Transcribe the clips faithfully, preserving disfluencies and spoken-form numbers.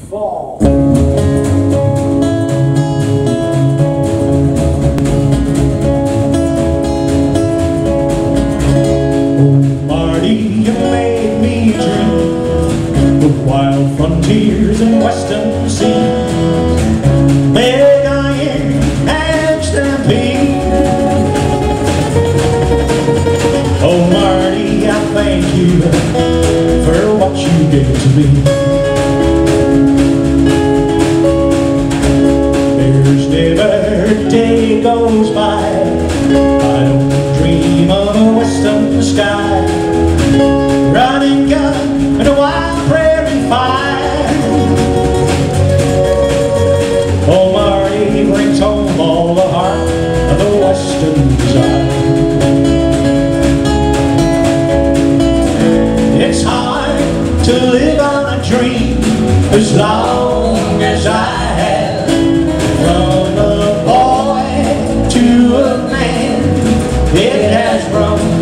fall. Wild frontiers and western seas, big iron and stampede. Oh Marty, I thank you for what you gave to me. There's never a day goes by I don't dream of a western sky, running gun and a wild prairie fire. Oh Marty brings home all the heart of the western desire. It's hard to live on a dream as long as I have, from a boy to a man it has grown.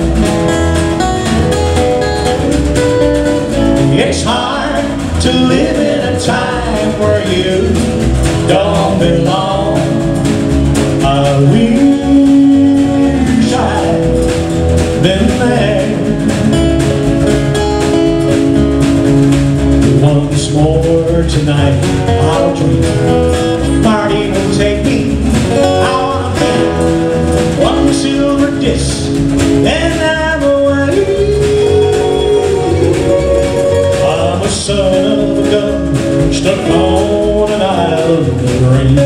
It's hard to live in a time where you don't belong. I wish I'd been there. Once more tonight I'll dream Marty will take me out of bed. One silver disc, then I'm away. Son of a gun stuck on an island of rain.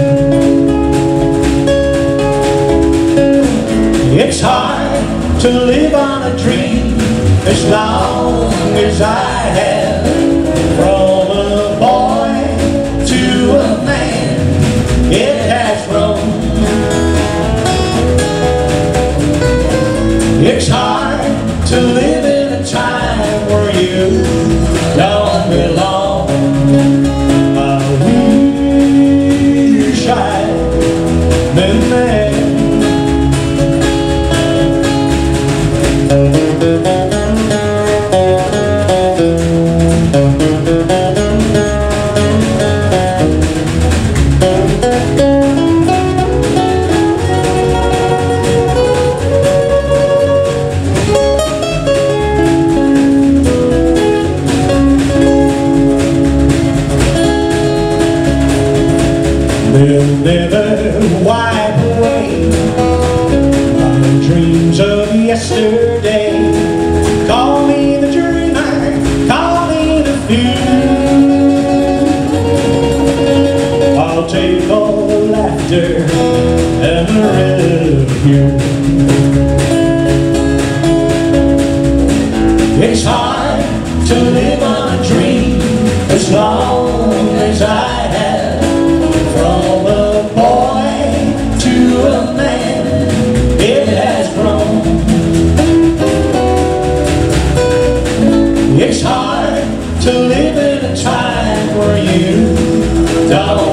It's hard to live on a dream as long as I have, from a boy to a man it has grown. It's hard to live in a time where you don't belong. I wish I'd been there. They'll never wipe away my dreams of yesterday. Call me the dreamer, call me the fool. I'll take all the laughter and the ridicule. It's hard to live on a dream as long as I have, from a boy to a man it has grown. It's hard to live in a time where you don't